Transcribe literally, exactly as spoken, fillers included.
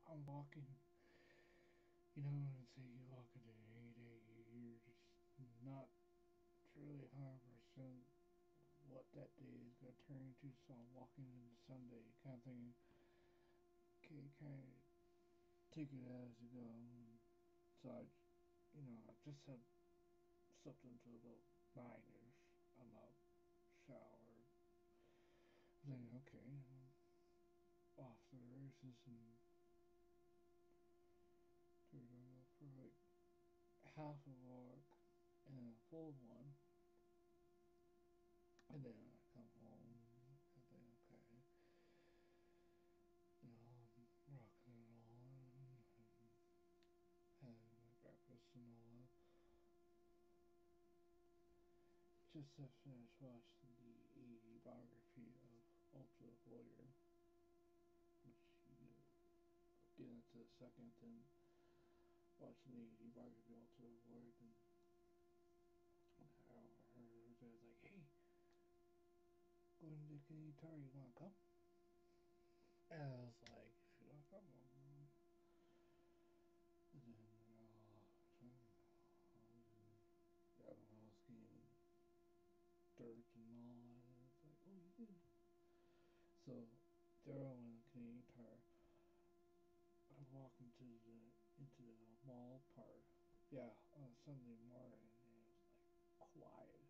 I'm walking, you know, and say you walk into any day, you're just not truly one hundred percent what that day is going to turn into. So I'm walking into Sunday, kind of thinking, okay, kind of take it as you go. So I, you know, I just had slept until about nine-ish. I'm out, showered. I'm thinking, okay, I'm off to the races, and we're going to go for like half a walk and then a full one. And then I come home and think, okay, you know, I'm rocking and rolling, having my breakfast and all that. Just to finish watching the eighty biography of Ultra Warrior, which you know, get into a second, and watching the eighty biography of Ultra Warrior, and how her dad's like, hey, going to the Canadian Tire, you want to come? And I was like, if you want to come, and then they're all trying, everyone else getting dirt and all that. And it's like, oh, you did. So Daryl and Canadian Tire are walking to the into the mall park. Yeah, on a Sunday morning, and it was like quiet